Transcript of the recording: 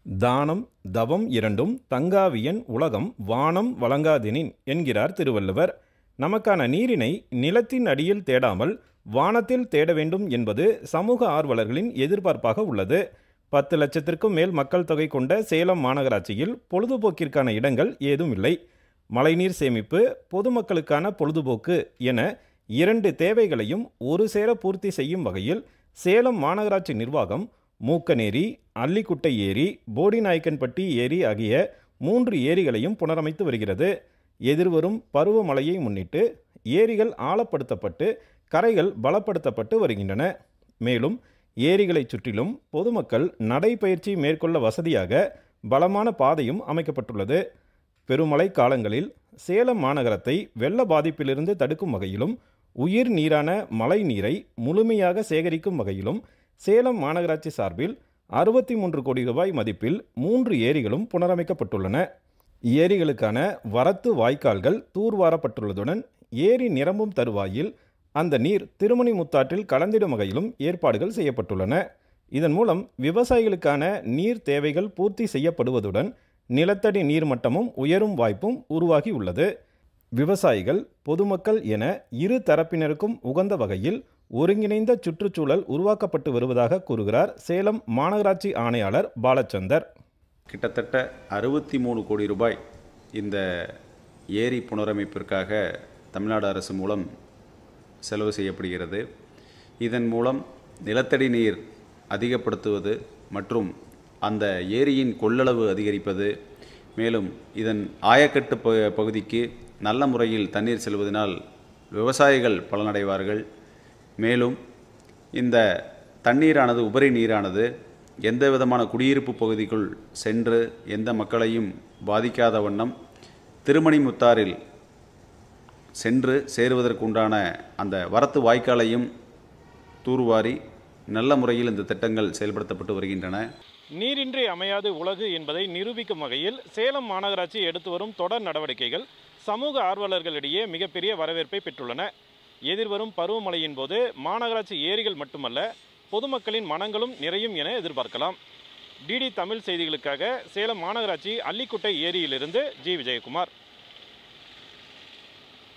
தானம் தவம் இரண்டும் தங்காவியன் உலகம் வானம் வழங்காதெனின் என்கிறார் திருவள்ளுவர். நமக்கான நீரினை நிலத்தின் அடியில் தேடாமல் வானத்தில் தேட வேண்டும் என்பது சமூக ஆர்வலர்களின் எதிர்பார்ப்பாக உள்ளது. 10 லட்சத்திற்கும் மேல் மக்கள் தொகை கொண்ட சேலம் மாநகராட்சியில் பொழுதுபோக்கிற்கான இடங்கள் ஏதும் இல்லை. மழைநீர் சேமிப்பு, பொதுமக்களுக்கான பொழுதுபோக்கு என 2 தேவைகளையும் ஒரு சேர பூர்த்தி செய்யும் வகையில் சேலம் மாநகராட்சி நிர்வாகம் மூக்கநேரி, அல்லிக்குட்டை ஏரி, போடிநாயக்கன்பட்டி ஏரி ஆகிய 3 ஏரிகளையும் புனரமைத்து வருகிறது. எதிர்வரும் பருவமழையை முன்னிட்டு ஏரிகள் ஆழப்படுத்தப்பட்டு கரைகள் பலப்படுத்தப்பட்டு வருகின்றன. மேலும் ஏரிகளை சுற்றிலும் பொதுமக்கள் நடைபயிற்சி மேற்கொள்ள வசதியாக பலமான பாதையும் அமைக்கப்பட்டுள்ளது. பெருமழை காலங்களில் சேலம் மாநகரத்தை வெள்ள பாதிப்பிலிருந்து தடுக்கும் வகையிலும் உயிர் நீரான மழை நீரை முழுமையாக சேகரிக்கும் வகையிலும் சேலம் மாநகராட்சி சார்பில் 63 கோடி ரூபாய் மதிப்பில் 3 ஏரிகளும் புனரமைக்கப்பட்டுள்ளன. ஏரிகளுக்கான வரத்து வாய்க்கால்கள் தூர்வாரப்பட்டுள்ளதுடன் ஏரி நிரம்பும் தருவாயில் அந்த நீர் திருமணி முத்தாற்றில் கலந்திடும் வகையிலும் ஏற்பாடுகள் செய்யப்பட்டுள்ளன. இதன் மூலம் விவசாயிகளுக்கான நீர் தேவைகள் பூர்த்தி செய்யப்படுவதுடன் நிலத்தடி நீர்மட்டமும் உயரும் வாய்ப்பும் உருவாகியுள்ளது. விவசாயிகள், பொதுமக்கள் என இரு தரப்பினருக்கும் உகந்த வகையில் ஒருங்கிணைந்த சுற்றுச்சூழல் உருவாக்கப்பட்டு வருவதாக கூறுகிறார் சேலம் மாநகராட்சி ஆணையாளர் பாலச்சந்தர். கிட்டத்தட்ட 63 கோடி ரூபாய் இந்த ஏரி புனரமைப்பிற்காக தமிழ்நாடு அரசு மூலம் செலவு செய்யப்படுகிறது. இதன் மூலம் நிலத்தடி நீர் அதிகப்படுத்துவது மற்றும் அந்த ஏரியின் கொள்ளளவு அதிகரிப்பது, மேலும் இதன் ஆயக்கட்டு பகுதிக்கு நல்ல முறையில் தண்ணீர் செல்வதனால் விவசாயிகள் பலனடைவார்கள். மேலும் இந்த தண்ணீரானது, உபரி நீரானது எந்த விதமான குடியிருப்பு பகுதிக்குள் சென்று எந்த மக்களையும் பாதிக்காத வண்ணம் திருமணி முத்தாறில் சென்று சேருவதற்குண்டான அந்த வரத்து வாய்க்காலையும் தூர்வாரி நல்ல முறையில் இந்த திட்டங்கள் செயல்படுத்தப்பட்டு வருகின்றன. நீரின்றி அமையாது உலகு என்பதை நிரூபிக்கும் வகையில் சேலம் மாநகராட்சி எடுத்து வரும் தொடர் நடவடிக்கைகள் சமூக ஆர்வலர்களிடையே மிகப்பெரிய வரவேற்பை பெற்றுள்ளன. எதிர்வரும் பருவமழையின் போது மாநகராட்சி ஏரிகள் மட்டுமல்ல, பொதுமக்களின் மனங்களும் நிறையும் என எதிர்பார்க்கலாம். டிடி தமிழ் செய்திகளுக்காக சேலம் மாநகராட்சி அல்லிக்குட்டை ஏரியிலிருந்து ஜி. விஜயகுமார்.